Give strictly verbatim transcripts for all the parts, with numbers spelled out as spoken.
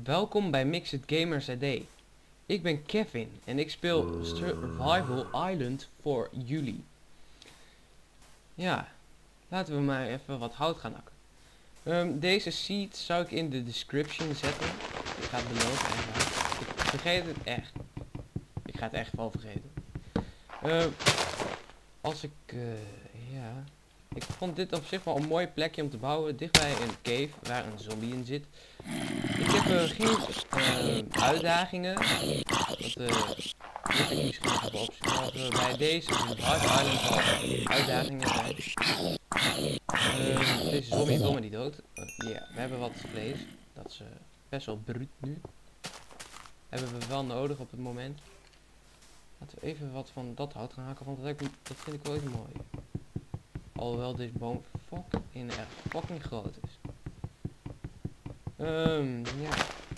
Welkom bij Mixed Gamers A D. Ik ben Kevin en ik speel Survival Island voor jullie. Ja, laten we maar even wat hout gaan hakken. Um, deze seed zou ik in de description zetten. Ik ga het beloven eigenlijk. Ik vergeet het echt. Ik ga het echt wel vergeten. Uh, als ik, uh, ja... Ik vond dit op zich wel een mooi plekje om te bouwen, dichtbij een cave waar een zombie in zit. Ik heb uh, geen uh, uitdagingen, dat uh, moet ik misschien nog even opschrijven. Bij deze Survival Island al uitdagingen zijn. Uh, deze zombie wil me niet dood. Ja, uh, yeah, we hebben wat vlees, dat is uh, best wel bruut nu. Hebben we wel nodig op het moment. Laten we even wat van dat hout gaan hakken, want dat, dat vind ik wel even mooi. Alhoewel deze boom fucking erg fucking groot is. Um, ja.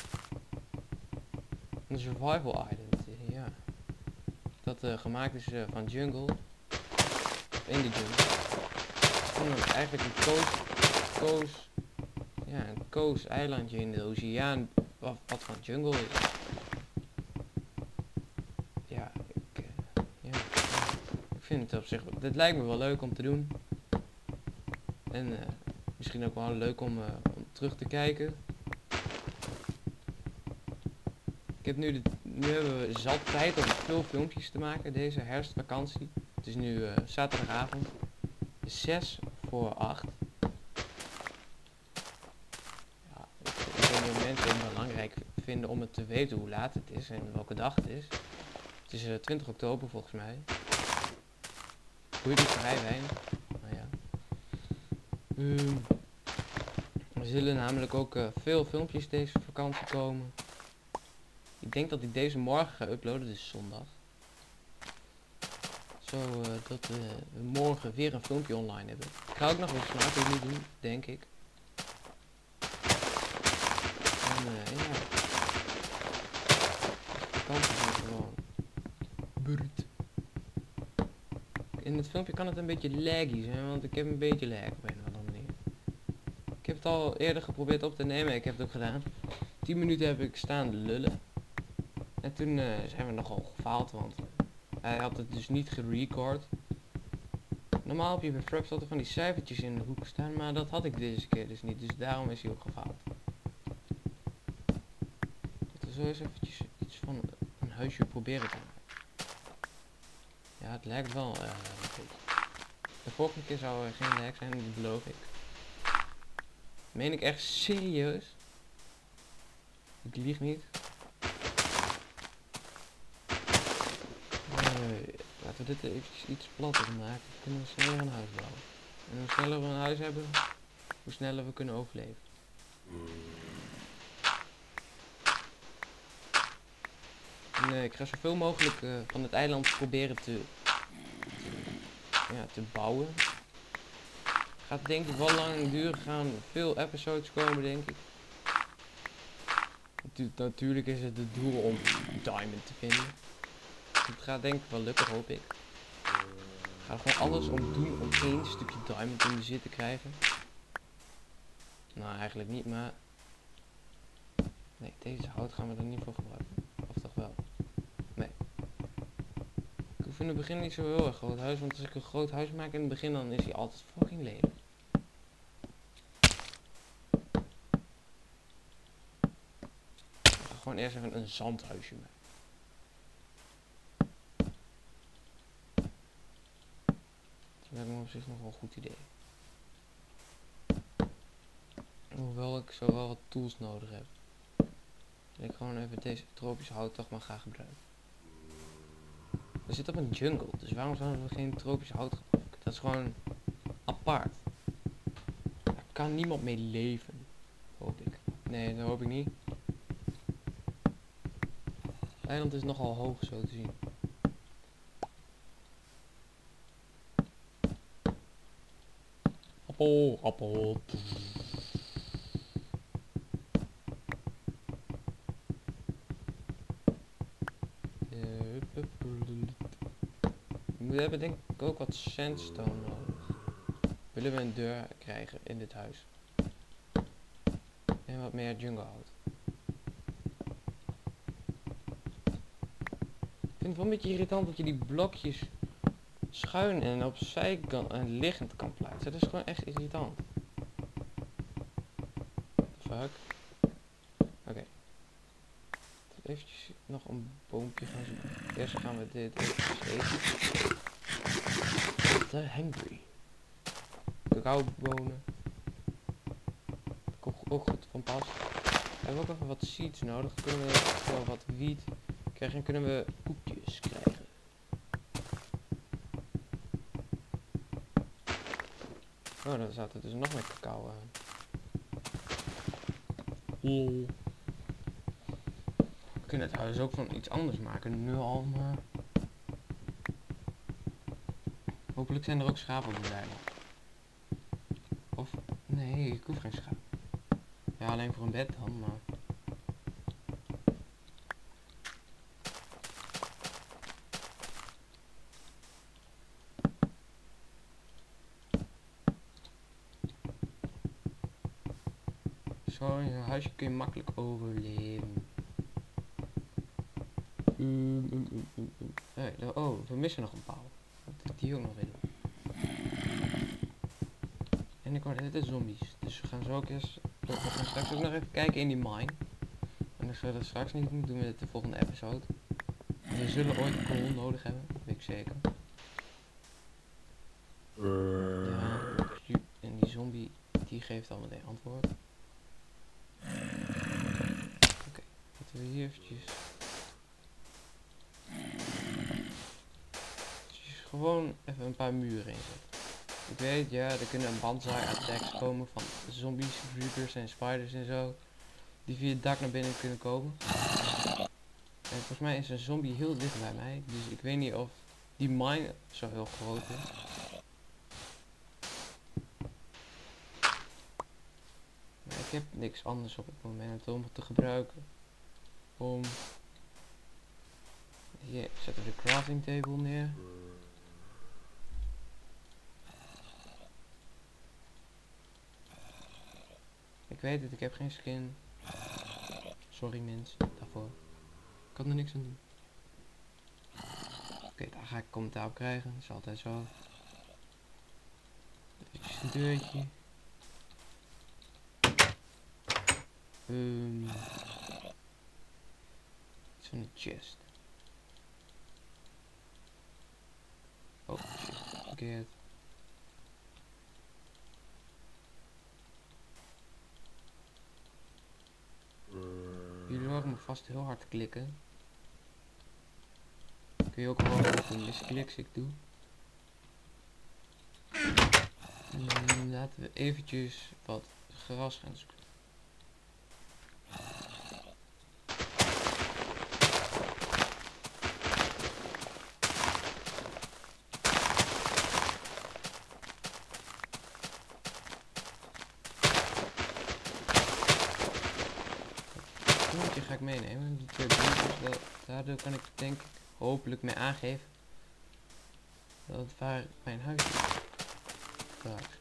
Een survival island, ja. Dat uh, gemaakt is uh, van jungle. Of in de jungle. Uh, eigenlijk een coast, coast, ja, een coast eilandje in de oceaan, wat, wat van jungle is. Ja, ik, uh, ja, ik vind het op zich, dit lijkt me wel leuk om te doen. En uh, misschien ook wel leuk om, uh, om terug te kijken. Ik heb nu, de, nu hebben we zat tijd om veel filmpjes te maken deze herfstvakantie. Het is nu uh, zaterdagavond. zes voor acht. Ja, ik, ik weet niet of mensen het belangrijk vinden om het te weten hoe laat het is en welke dag het is. Het is uh, twintig oktober volgens mij. Boeit me vrij weinig. Nou ja. Um, er zullen namelijk ook uh, veel filmpjes deze vakantie komen. Ik denk dat ik deze morgen ga uploaden, dus zondag. Zo uh, dat uh, we morgen weer een filmpje online hebben. Ik ga ook nog wel slapen nu doen, denk ik. En uh, ja. De vakantie is gewoon bruut. In het filmpje kan het een beetje laggy zijn, want ik heb een beetje lag op een of andere manier. Ik heb het al eerder geprobeerd op te nemen, ik heb het ook gedaan. tien minuten heb ik staan lullen. En toen uh, zijn we nogal gefaald, want hij had het dus niet gerecord. Normaal heb je bij Fraps altijd van die cijfertjes in de hoek staan, maar dat had ik deze keer dus niet, dus daarom is hij ook gefaald. Laten we zo eens eventjes iets van een huisje proberen te maken. Ja, het lijkt wel uh, een beetje. De volgende keer zou er geen lag zijn, dat beloof ik. Meen ik echt serieus? Ik lieg niet. Uh, laten we dit eventjes iets platter maken. Dan kunnen we sneller een huis bouwen. En hoe sneller we een huis hebben, hoe sneller we kunnen overleven. En, uh, ik ga zoveel mogelijk uh, van het eiland proberen te, te, ja, te bouwen. Gaat denk ik wel lang duren, gaan veel episodes komen denk ik. Natu natuurlijk is het het doel om diamond te vinden. Het gaat denk ik wel lukken, hoop ik. Ik ga er gewoon alles om doen om één stukje diamond in bezit te krijgen. Nou, eigenlijk niet, maar... Nee, deze hout gaan we er niet voor gebruiken. Of toch wel? Nee. Ik hoef in het begin niet zo heel erg groot huis, want als ik een groot huis maak in het begin, dan is hij altijd fucking lelijk. Ik ga gewoon eerst even een zandhuisje maken. Dat lijkt me op zich nog wel een goed idee. Hoewel ik zo wel wat tools nodig heb. En ik gewoon even deze tropische hout toch maar ga gebruiken. We zitten op een jungle, dus waarom zouden we geen tropische hout gebruiken? Dat is gewoon apart. Daar kan niemand mee leven. Hoop ik. Nee, dat hoop ik niet. Het eiland is nogal hoog zo te zien. Appel, appel. We hebben denk ik ook wat sandstone nodig. Willen we een deur krijgen in dit huis. En wat meer jungle hout. Ik vind het wel een beetje irritant dat je die blokjes schuin en opzij kan en liggend kan plaatsen. Dat is gewoon echt irritant. Fuck. Oké. Okay. Eventjes nog een boompje gaan zoeken. Eerst gaan we dit even eten. Te hungry. Cacaobonen. Ook goed van pas. We hebben ook even wat seeds nodig. Dan kunnen we wel wat wiet krijgen en kunnen we koekjes krijgen. Oh, daar zat er dus nog meer cacao aan. Lol. We kunnen het trouwens ook van iets anders maken. Nu al, maar... Hopelijk zijn er ook schapen op de eiland. Of... Nee, ik hoef geen schaap. Ja, alleen voor een bed dan, maar... Zo, in een huisje kun je makkelijk overleven. Um, um, um, um, um. Hey, oh, we missen nog een paal. Dat ik die ook nog willen. En ik hoor dit is zombies. Dus we gaan zo ook eens... We gaan straks ook nog even kijken in die mine. En als we dat straks niet doen, doen we het de volgende episode. En we zullen ooit kool nodig hebben, dat weet ik zeker. Ja, en die zombie, die geeft al meteen antwoord. Oké, laten we hier eventjes... eventjes gewoon even een paar muren inzetten. Ik weet, ja, er kunnen een bandzaai attacks komen van zombies, creepers en spiders en zo. Die via het dak naar binnen kunnen komen. En volgens mij is een zombie heel dicht bij mij. Dus ik weet niet of die mine zo heel groot is. Maar ik heb niks anders op het moment om het te gebruiken. Om... Hier zetten we de crafting table neer. Ik weet het, ik heb geen skin. Sorry mensen, daarvoor. Ik kan er niks aan doen. Oké, okay, daar ga ik commentaar op krijgen. Dat is altijd zo. Even een deurtje. Um, iets van een chest. Oh shit, verkeerd. Jullie horen me vast heel hard klikken. Kun je ook gewoon doen, miskliks ik doe. En laten we eventjes wat gras gaan zoeken. Een ga ik meenemen, die twee bloempjes, daardoor kan ik denk ik hopelijk mee aangeven dat het waar mijn huis is. Daar.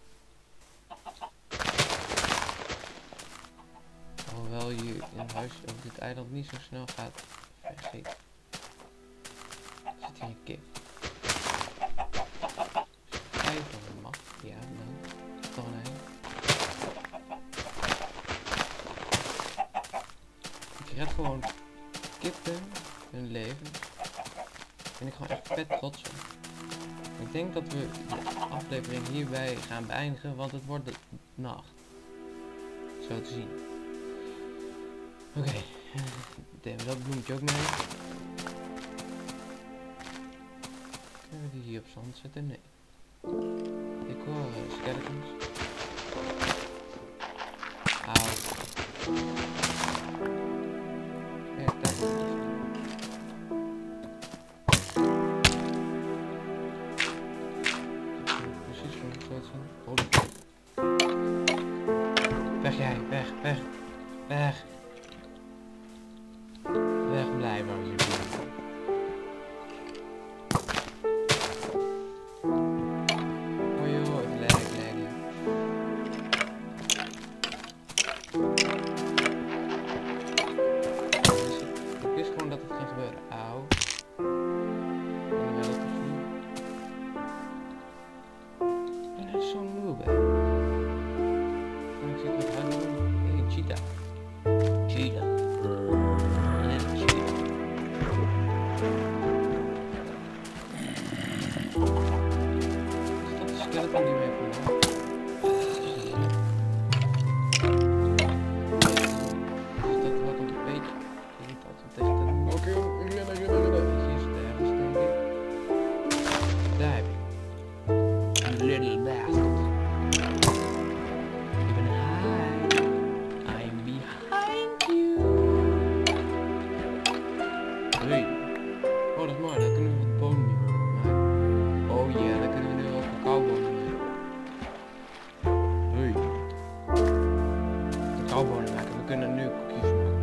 Alhoewel je in huis op dit eiland niet zo snel gaat vergeten. Zit hier een kip. Vijf van een mag, ja dan. Toch een eind. Ik red gewoon kippen hun leven. Ben ik gewoon echt vet trots op. Ik denk dat we de aflevering hierbij gaan beëindigen, want het wordt de nacht. Zo te zien. Oké, okay. Nemen we dat bloemetje ook mee. Kunnen we die hier op zand zetten? Nee. Ik hoor uh, skeletons. Auw. Kijk, daar komt het. Precies zo'n soort van... Weg jij, weg, weg, weg. Weg blijven alsjeblieft. Oh joh, het leg, leg. Daar heb je. A little bastard. Ik ben high. I'm behind you. Hey. Oh, dat is mooi. Daar kunnen we wat bonen mee maken. Oh ja, yeah, daar kunnen we nu wel cacaobonen mee. Hey. Cacaobonen maken. We kunnen nu koekjes maken.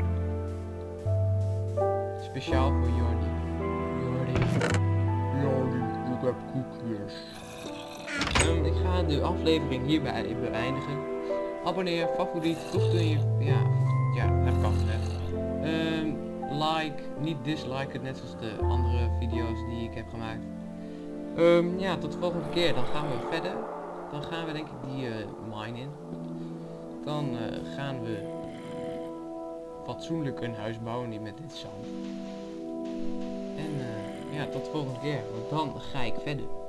Speciaal voor Jordi. Jordi. Jordi, ik heb koekjes. Um, ik ga de aflevering hierbij beëindigen. Abonneer, favoriet, voeg toe in je... Ja, ja, dat heb ik al gezegd. Um, like, niet disliken, net zoals de andere video's die ik heb gemaakt. Um, ja, tot de volgende keer. Dan gaan we verder. Dan gaan we denk ik die uh, mine in. Dan uh, gaan we fatsoenlijk een huis bouwen, niet met dit zand. En uh, ja, tot de volgende keer. Want dan ga ik verder.